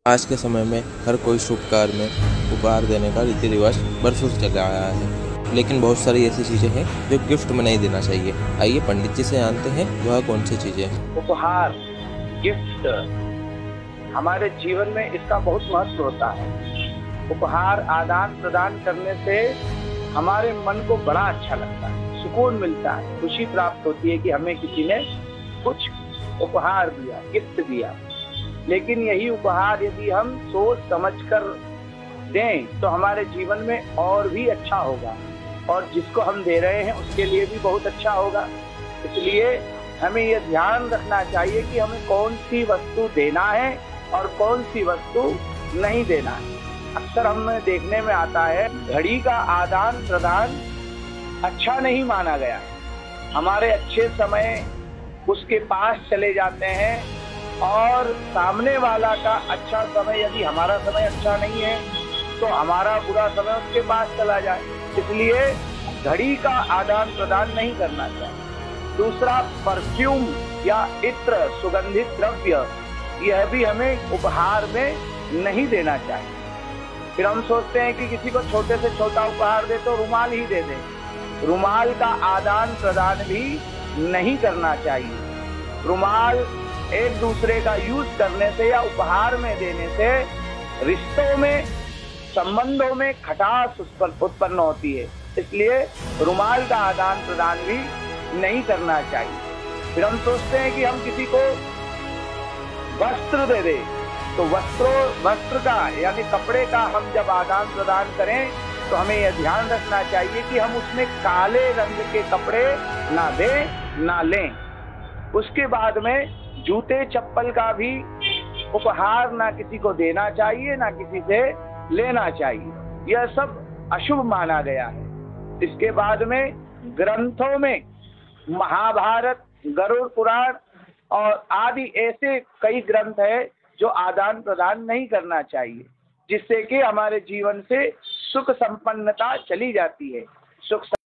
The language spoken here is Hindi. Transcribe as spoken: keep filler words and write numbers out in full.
आज के समय में हर कोई शुभ कार्य में उपहार देने का रीति रिवाज बरसों से चला आया है, लेकिन बहुत सारी ऐसी चीज़ें हैं जो गिफ्ट में नहीं देना चाहिए। आइए पंडित जी से जानते हैं वह कौन सी चीज़ें हैं। उपहार, गिफ्ट हमारे जीवन में इसका बहुत महत्व होता है। उपहार आदान प्रदान करने से हमारे मन को बड़ा अच्छा लगता है, सुकून मिलता है, खुशी प्राप्त होती है कि हमें किसी ने कुछ उपहार दिया, गिफ्ट दिया। लेकिन यही उपहार यदि हम सोच समझकर दें तो हमारे जीवन में और भी अच्छा होगा और जिसको हम दे रहे हैं उसके लिए भी बहुत अच्छा होगा। इसलिए हमें यह ध्यान रखना चाहिए कि हमें कौन सी वस्तु देना है और कौन सी वस्तु नहीं देना है। अक्सर हमें देखने में आता है घड़ी का आदान प्रदान अच्छा नहीं माना गया है। हमारे अच्छे समय उसके पास चले जाते हैं और सामने वाला का अच्छा समय, यदि हमारा समय अच्छा नहीं है तो हमारा बुरा समय उसके पास चला जाए। इसलिए घड़ी का आदान प्रदान नहीं करना चाहिए। दूसरा, परफ्यूम या इत्र, सुगंधित द्रव्य, यह भी हमें उपहार में नहीं देना चाहिए। फिर हम सोचते हैं कि किसी को छोटे से छोटा उपहार दे तो रुमाल ही दे दें। रुमाल का आदान प्रदान भी नहीं करना चाहिए। रुमाल एक दूसरे का यूज करने से या उपहार में देने से रिश्तों में, संबंधों में खटास उत्पन्न होती है। इसलिए रुमाल का आदान प्रदान भी नहीं करना चाहिए। फिर हम सोचते हैं कि हम किसी को वस्त्र दे दें, तो वस्त्रों वस्त्र का यानी कपड़े का हम जब आदान प्रदान करें तो हमें यह ध्यान रखना चाहिए कि हम उसमें काले रंग के कपड़े ना दें ना लें। उसके बाद में जूते चप्पल का भी उपहार ना किसी को देना चाहिए ना किसी से लेना चाहिए। यह सब अशुभ माना गया है। इसके बाद में ग्रंथों में महाभारत, गरुड़ पुराण और आदि ऐसे कई ग्रंथ है जो आदान प्रदान नहीं करना चाहिए, जिससे कि हमारे जीवन से सुख संपन्नता चली जाती है। सुख